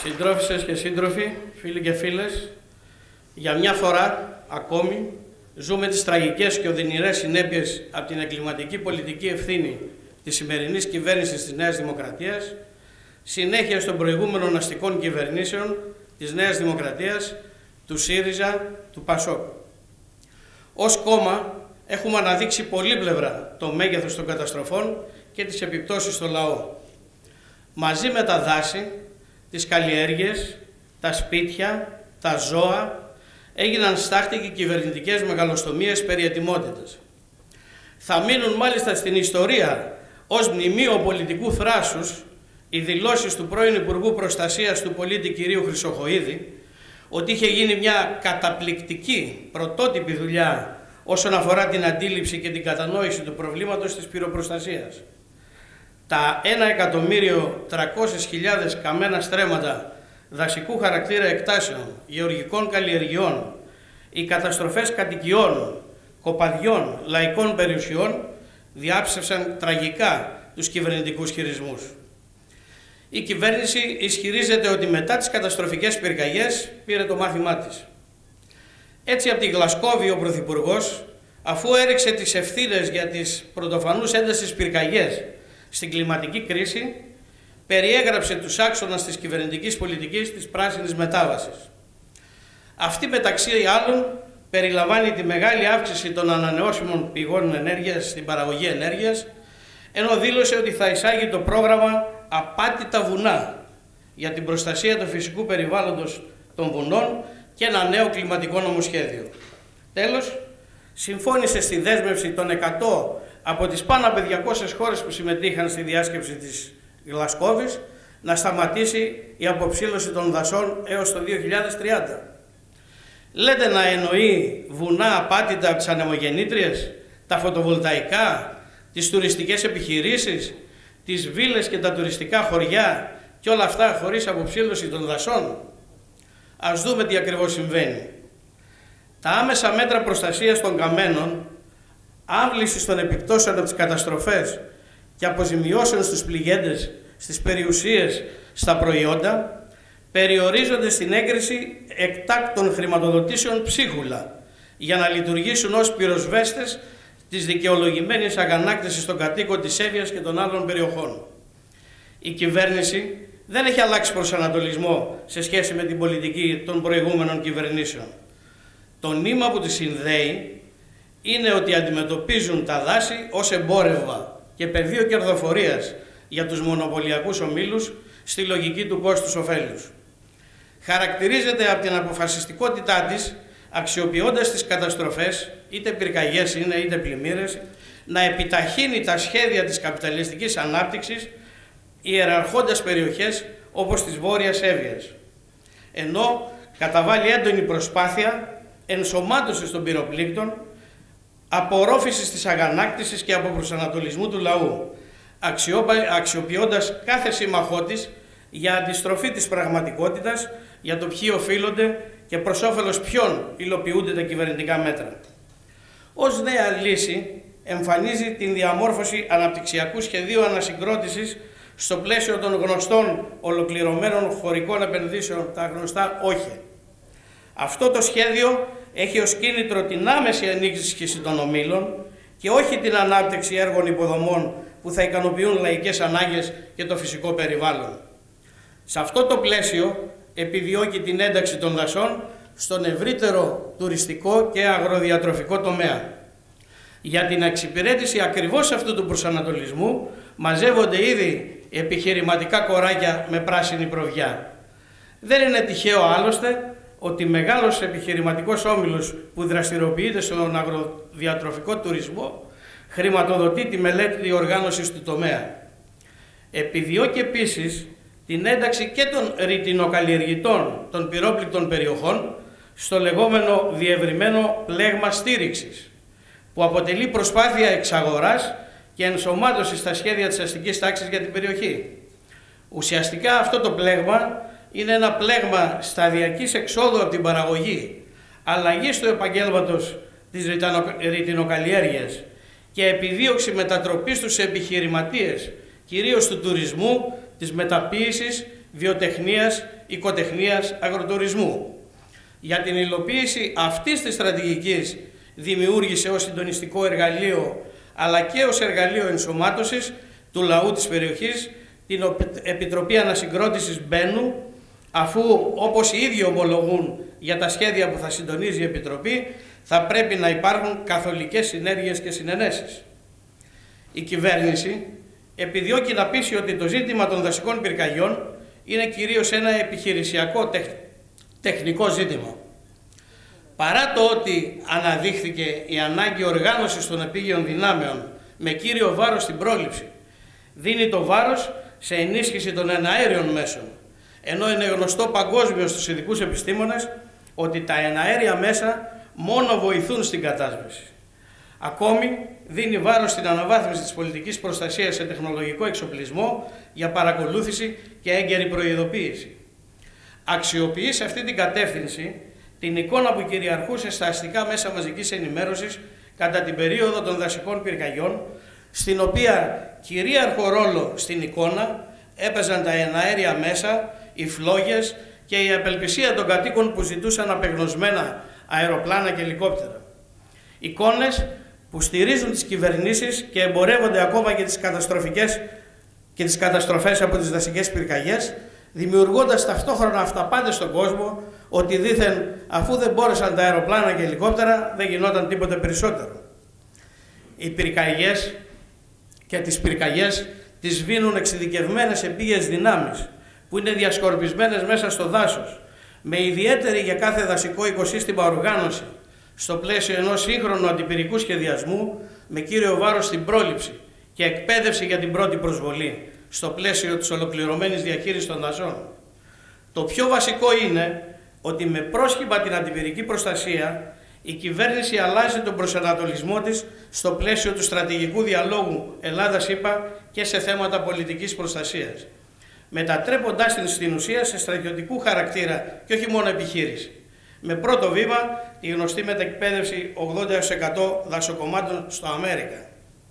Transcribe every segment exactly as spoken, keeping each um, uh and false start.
Συντρόφισσες και σύντροφοι, φίλοι και φίλες, για μια φορά ακόμη ζούμε τις τραγικές και οδυνηρές συνέπειες από την εγκληματική πολιτική ευθύνη της σημερινής κυβέρνησης της Νέας Δημοκρατίας, συνέχεια των προηγούμενων αστικών κυβερνήσεων της Νέας Δημοκρατίας, του ΣΥΡΙΖΑ, του ΠΑΣΟΚ. Ως κόμμα έχουμε αναδείξει πολύπλευρα το μέγεθος των καταστροφών και τις επιπτώσεις στο λαό. Μαζί με τα δάση, τις καλλιέργειες, τα σπίτια, τα ζώα, έγιναν στάχτη και κυβερνητικές μεγαλοστομίες περί ετοιμότητας. Θα μείνουν μάλιστα στην ιστορία ως μνημείο πολιτικού θράσους οι δηλώσεις του πρώην Υπουργού Προστασίας του πολίτη κυρίου Χρυσοχοΐδη ότι είχε γίνει μια καταπληκτική πρωτότυπη δουλειά όσον αφορά την αντίληψη και την κατανόηση του προβλήματος της πυροπροστασίας. Τα ένα εκατομμύριο τριακόσιες χιλιάδες καμένα στρέμματα δασικού χαρακτήρα εκτάσεων, γεωργικών καλλιεργειών, οι καταστροφές κατοικιών, κοπαδιών, λαϊκών περιουσιών διάψευσαν τραγικά τους κυβερνητικούς χειρισμούς. Η κυβέρνηση ισχυρίζεται ότι μετά τις καταστροφικές πυρκαγιές πήρε το μάθημά της. Έτσι από τη Γλασκόβη ο Πρωθυπουργός, αφού έριξε τις ευθύνες για τις πρωτοφανούς έντασης πυρκαγιές στην κλιματική κρίση, περιέγραψε τους άξονες της κυβερνητικής πολιτικής της πράσινης μετάβασης. Αυτή μεταξύ άλλων περιλαμβάνει τη μεγάλη αύξηση των ανανεώσιμων πηγών ενέργειας στην παραγωγή ενέργειας, ενώ δήλωσε ότι θα εισάγει το πρόγραμμα Απάτητα βουνά για την προστασία του φυσικού περιβάλλοντος των βουνών και ένα νέο κλιματικό νομοσχέδιο. Τέλος, συμφώνησε στη δέσμευση των εκατό από τις πάνω από διακόσιες χώρες που συμμετείχαν στη διάσκεψη της Γλασκόβης να σταματήσει η αποψήλωση των δασών έως το δύο χιλιάδες τριάντα. Λέτε να εννοεί βουνά απάτητα από τις ανεμογεννήτριες, τα φωτοβολταϊκά, τις τουριστικές επιχειρήσεις, τις βίλες και τα τουριστικά χωριά και όλα αυτά χωρίς αποψήλωση των δασών. Ας δούμε τι ακριβώς συμβαίνει. Τα άμεσα μέτρα προστασίας των καμένων, άμβλησης των επιπτώσεων από τις καταστροφές και αποζημιώσεων στους πληγέντες, στις περιουσίες, στα προϊόντα, περιορίζονται στην έγκριση εκτάκτων χρηματοδοτήσεων ψίχουλα για να λειτουργήσουν ως πυροσβέστες της δικαιολογημένης αγανάκτησης των κατοίκων της Εύβοιας και των άλλων περιοχών. Η κυβέρνηση δεν έχει αλλάξει προσανατολισμό σε σχέση με την πολιτική των προηγούμενων κυβερνήσεων. Το νήμα που τη συνδέει είναι ότι αντιμετωπίζουν τα δάση ως εμπόρευμα και πεδίο κερδοφορίας για τους μονοπωλιακούς ομίλους στη λογική του κόστους-οφέλους. Χαρακτηρίζεται από την αποφασιστικότητά της, αξιοποιώντας τις καταστροφές, είτε πυρκαγιές είναι είτε πλημμύρες, να επιταχύνει τα σχέδια της καπιταλιστικής ανάπτυξης, ιεραρχώντας περιοχές όπως της Βόρειας Εύβοιας. Ενώ καταβάλει έντονη προσπάθεια ενσωμάτωσης των πυροπλήκτων, απορρόφησης της αγανάκτησης και αποπροσανατολισμού του λαού, αξιοποιώντας κάθε σύμμαχό της για αντιστροφή της πραγματικότητας, για το ποιοι οφείλονται και προς όφελος ποιον υλοποιούνται τα κυβερνητικά μέτρα. Ως νέα λύση εμφανίζει την διαμόρφωση αναπτυξιακού σχεδίου ανασυγκρότησης στο πλαίσιο των γνωστών ολοκληρωμένων χωρικών επενδύσεων, τα γνωστά όχι. Αυτό το σχέδιο έχει ως κίνητρο την άμεση ενίσχυση των ομίλων και όχι την ανάπτυξη έργων υποδομών που θα ικανοποιούν λαϊκές ανάγκες και το φυσικό περιβάλλον. Σε αυτό το πλαίσιο επιδιώκει την ένταξη των δασών στον ευρύτερο τουριστικό και αγροδιατροφικό τομέα. Για την εξυπηρέτηση ακριβώς αυτού του προσανατολισμού μαζεύονται ήδη επιχειρηματικά κοράκια με πράσινη προβιά. Δεν είναι τυχαίο άλλωστε ότι μεγάλος επιχειρηματικός όμιλος που δραστηριοποιείται στον αγροδιατροφικό τουρισμό χρηματοδοτεί τη μελέτη οργάνωσης του τομέα. Επιδιώκει επίσης την ένταξη και των ρητινοκαλλιεργητών των πυρόπληκτων περιοχών στο λεγόμενο διευρυμένο πλέγμα στήριξης, που αποτελεί προσπάθεια εξαγοράς και ενσωμάτωσης στα σχέδια της αστικής τάξης για την περιοχή. Ουσιαστικά αυτό το πλέγμα είναι ένα πλέγμα σταδιακής εξόδου από την παραγωγή, αλλαγής του επαγγέλματος της ρητινοκαλλιέργειας και επιδίωξη μετατροπής τους σε επιχειρηματίες, κυρίως του τουρισμού, της μεταποίησης, βιοτεχνίας, οικοτεχνίας, αγροτουρισμού. Για την υλοποίηση αυτής της στρατηγικής δημιούργησε ως συντονιστικό εργαλείο, αλλά και ως εργαλείο ενσωμάτωσης του λαού της περιοχής, την Επιτροπή Ανασυγκρότησης Μπένου, αφού, όπως οι ίδιοι ομολογούν για τα σχέδια που θα συντονίζει η Επιτροπή, θα πρέπει να υπάρχουν καθολικές συνέργειες και συνενέσεις. Η κυβέρνηση επιδιώκει να πείσει ότι το ζήτημα των δασικών πυρκαγιών είναι κυρίως ένα επιχειρησιακό τεχ... τεχνικό ζήτημα. Παρά το ότι αναδείχθηκε η ανάγκη οργάνωσης των επίγειων δυνάμεων με κύριο βάρος στην πρόληψη, δίνει το βάρος σε ενίσχυση των εναέριων μέσων, ενώ είναι γνωστό παγκόσμιο στους ειδικούς επιστήμονες ότι τα εναέρια μέσα μόνο βοηθούν στην κατάσβεση. Ακόμη, δίνει βάρος στην αναβάθμιση της πολιτικής προστασίας σε τεχνολογικό εξοπλισμό για παρακολούθηση και έγκαιρη προειδοποίηση. Αξιοποιεί σε αυτή την κατεύθυνση την εικόνα που κυριαρχούσε στα αστικά μέσα μαζικής ενημέρωσης κατά την περίοδο των δασικών πυρκαγιών, στην οποία κυρίαρχο ρόλο στην εικόνα έπαιζαν τα εναέρια μέσα, οι φλόγες και η απελπισία των κατοίκων που ζητούσαν απεγνωσμένα αεροπλάνα και ελικόπτερα. Εικόνες που στηρίζουν τις κυβερνήσεις και εμπορεύονται ακόμα και τις καταστροφικές και τις καταστροφές από τις δασικές πυρκαγιές, δημιουργώντας ταυτόχρονα αυταπάτες στον κόσμο ότι δήθεν αφού δεν μπόρεσαν τα αεροπλάνα και ελικόπτερα δεν γινόταν τίποτε περισσότερο. Οι πυρκαγιές και τις πυρκαγιές τις σβήνουν εξειδικευμένες επίγειες δυνάμεις που είναι διασκορπισμένες μέσα στο δάσος, με ιδιαίτερη για κάθε δασικό οικοσύστημα οργάνωση στο πλαίσιο ενός σύγχρονου αντιπυρικού σχεδιασμού με κύριο βάρος στην πρόληψη και εκπαίδευση για την πρώτη προσβολή στο πλαίσιο της ολοκληρωμένης διαχείρισης των δασών. Το πιο βασικό είναι ότι με πρόσχημα την αντιπυρική προστασία η κυβέρνηση αλλάζει τον προσανατολισμό της στο πλαίσιο του στρατηγικού διαλόγου Ελλάδα-ΣΥΠΑ και σε θέματα πολιτικής προστασίας, μετατρέποντάς την στην ουσία σε στρατιωτικού χαρακτήρα και όχι μόνο επιχείρηση. Με πρώτο βήμα τη γνωστή μεταεκπαίδευση ογδόντα τοις εκατό δασοκομμάτων στο Αμέρικα.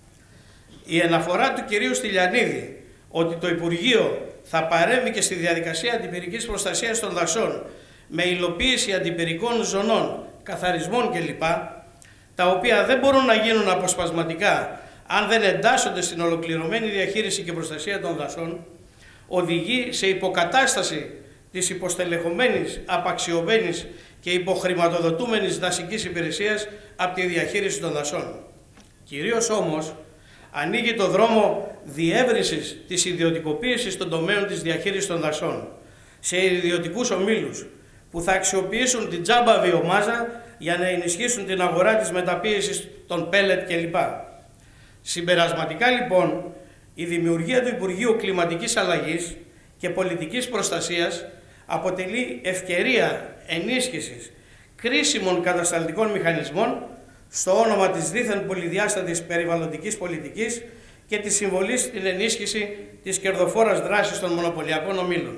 Η αναφορά του κυρίου Στυλιανίδη ότι το Υπουργείο θα παρέμβει και στη διαδικασία αντιπυρικής προστασίας των δασών με υλοποίηση αντιπυρικών ζωνών, καθαρισμών κλπ, τα οποία δεν μπορούν να γίνουν αποσπασματικά αν δεν εντάσσονται στην ολοκληρωμένη διαχείριση και προστασία των δασών, οδηγεί σε υποκατάσταση της υποστελεχωμένης, απαξιωμένης και υποχρηματοδοτούμενης δασικής υπηρεσίας από τη διαχείριση των δασών. Κυρίως όμως ανοίγει το δρόμο διεύρυνσης της ιδιωτικοποίησης των τομέων της διαχείρισης των δασών σε ιδιωτικούς ομίλους που θα αξιοποιήσουν την τζάμπα βιομάζα για να ενισχύσουν την αγορά της μεταποίησης των πέλετ κλπ. Συμπερασματικά λοιπόν, η δημιουργία του Υπουργείου Κλιματικής Αλλαγής και Πολιτικής Προστασίας αποτελεί ευκαιρία ενίσχυσης κρίσιμων κατασταλτικών μηχανισμών στο όνομα της δίθεν πολυδιάστατης περιβαλλοντικής πολιτικής και της συμβολής στην ενίσχυση της κερδοφόρας δράσης των μονοπωλιακών ομίλων.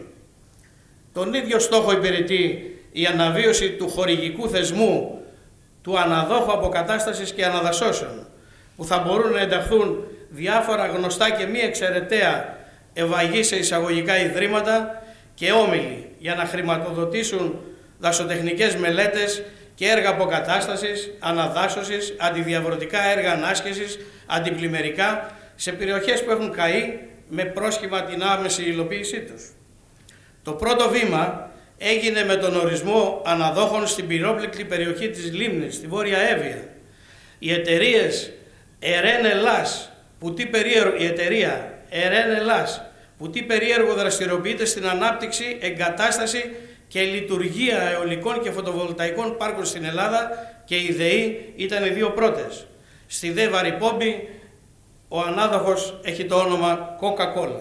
Τον ίδιο στόχο υπηρετεί η αναβίωση του χορηγικού θεσμού του αναδόχου αποκατάστασης και αναδασώσεων, που θα μπορούν να ενταχθούν διάφορα γνωστά και μη εξαιρεταία ευαγή σε εισαγωγικά ιδρύματα και όμιλοι για να χρηματοδοτήσουν δασοτεχνικές μελέτες και έργα αποκατάστασης, αναδάσωσης, αντιδιαβρωτικά έργα ανάσκησης, αντιπλημμυρικά σε περιοχές που έχουν καεί με πρόσχημα την άμεση υλοποίησή τους. Το πρώτο βήμα έγινε με τον ορισμό αναδόχων στην πυρόπληκτη περιοχή της Λίμνης, στη Βόρεια Εύβοια. Οι εταιρείες ΕΡΕΝ Ελλάς, που τι περίεργο, η εταιρεία ΕΡΕΝ Ελλάς, που τι περίεργο δραστηριοποιείται στην ανάπτυξη, εγκατάσταση και λειτουργία αιωλικών και φωτοβολταϊκών πάρκων στην Ελλάδα, και η ΔΕΗ ήταν οι δύο πρώτες. Στη δε Βαρυπόμπη ο ανάδοχος έχει το όνομα Coca-Cola.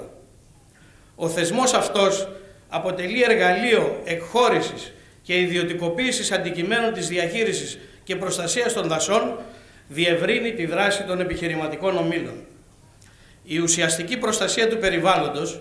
Ο θεσμός αυτός αποτελεί εργαλείο εκχώρησης και ιδιωτικοποίησης αντικειμένων της διαχείρισης και προστασίας των δασών, διευρύνει τη δράση των επιχειρηματικών ομίλων. Η ουσιαστική προστασία του περιβάλλοντος,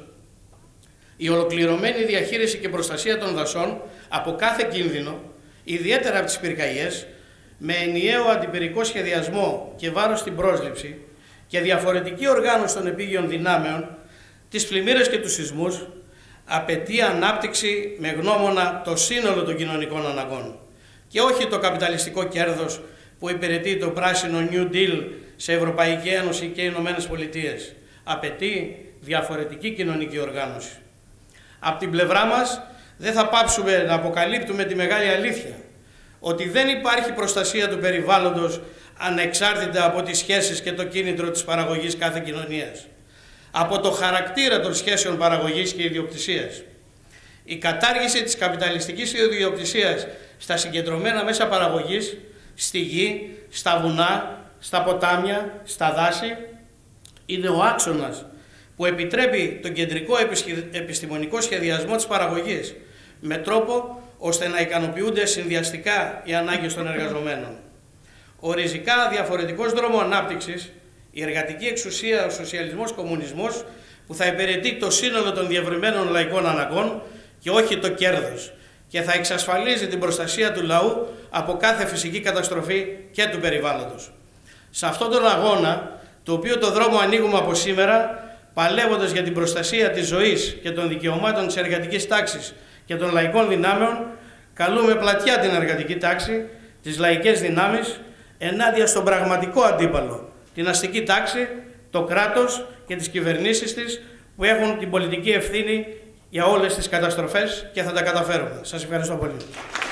η ολοκληρωμένη διαχείριση και προστασία των δασών από κάθε κίνδυνο, ιδιαίτερα από τις πυρκαγιές, με ενιαίο αντιπυρικό σχεδιασμό και βάρος στην πρόσληψη και διαφορετική οργάνωση των επίγειων δυνάμεων, τις πλημμύρες και τους σεισμούς, απαιτεί ανάπτυξη με γνώμονα το σύνολο των κοινωνικών αναγκών και όχι το καπιταλιστικό κέρδος που υπηρετεί το πράσινο New Deal σε Ευρωπαϊκή Ένωση και Ηνωμένες Πολιτείες. Απαιτεί διαφορετική κοινωνική οργάνωση. Από την πλευρά μας δεν θα πάψουμε να αποκαλύπτουμε τη μεγάλη αλήθεια ότι δεν υπάρχει προστασία του περιβάλλοντος ανεξάρτητα από τις σχέσεις και το κίνητρο της παραγωγής κάθε κοινωνίας, από το χαρακτήρα των σχέσεων παραγωγής και ιδιοκτησίας. Η κατάργηση της καπιταλιστικής ιδιοκτησίας στα συγκεντρωμένα μέσα παραγωγής, στη γη, στα βουνά, στα ποτάμια, στα δάση, είναι ο άξονας που επιτρέπει τον κεντρικό επιστημονικό σχεδιασμό της παραγωγής με τρόπο ώστε να ικανοποιούνται συνδυαστικά οι ανάγκες των εργαζομένων. Ο ριζικά διαφορετικός δρόμος ανάπτυξης, η εργατική εξουσία, ο σοσιαλισμός, κομμουνισμός, που θα υπηρετεί το σύνολο των διευρυμένων λαϊκών αναγκών και όχι το κέρδος και θα εξασφαλίζει την προστασία του λαού από κάθε φυσική καταστροφή και του περιβάλλοντος. Σε αυτόν τον αγώνα, το οποίο το δρόμο ανοίγουμε από σήμερα, παλεύοντας για την προστασία της ζωής και των δικαιωμάτων της εργατικής τάξης και των λαϊκών δυνάμεων, καλούμε πλατιά την εργατική τάξη, τις λαϊκές δυνάμεις, ενάντια στον πραγματικό αντίπαλο, την αστική τάξη, το κράτος και τις κυβερνήσεις της που έχουν την πολιτική ευθύνη για όλες τις καταστροφές και θα τα καταφέρουμε. Σας ευχαριστώ πολύ.